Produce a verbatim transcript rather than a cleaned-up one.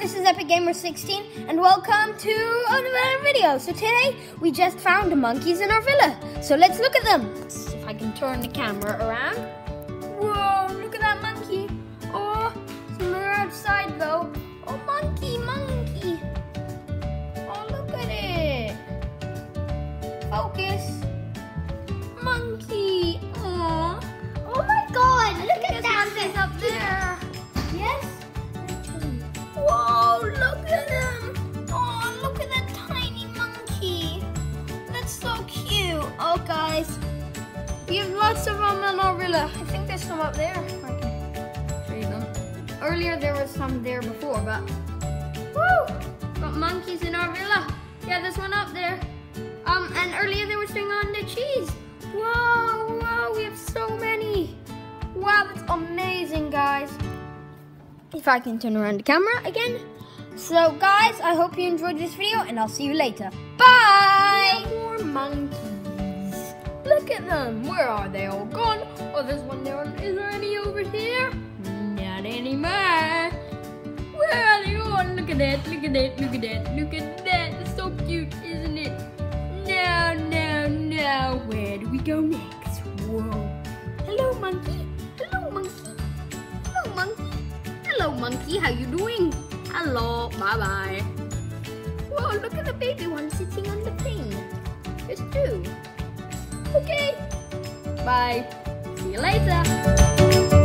this is Epic Gamer sixteen, and welcome to another video. So today, we just found monkeys in our villa. So let's look at them. Let's see if I can turn the camera around. Whoa, look at that monkey. Oh, it's on the outside though. Oh, monkey, monkey. Oh, look at it. Focus. Monkey. Oh. Oh my God, look at that. Monkey's up there. Yes. Whoa, look at him. Oh, look at that tiny monkey. That's so cute. Oh, guys, we have lots of them in our villa. I think there's some up there. If I can show you them. Earlier, there was some there before, but woo, got monkeys in our villa. Yeah, there's one up there. Um, and earlier there was thing on the cheese. Whoa, whoa, we have so many. Wow, that's amazing, guys. If I can turn around the camera again. So guys, I hope you enjoyed this video and I'll see you later. Bye! More monkeys. Look at them. Where are they all gone? Oh, there's one there. Is there any over here? Not anymore. Where are they all? Look at that, look at that, look at that, look at that. It's so cute, isn't it? Now, now, now, where do we go next? Whoa. Hello, monkey. Hello, monkey. Hello, monkey. Hello, monkey. How you doing? Hello. Bye-bye. Whoa, look at the baby one sitting on the thing. There's two. Okay. Bye. See you later.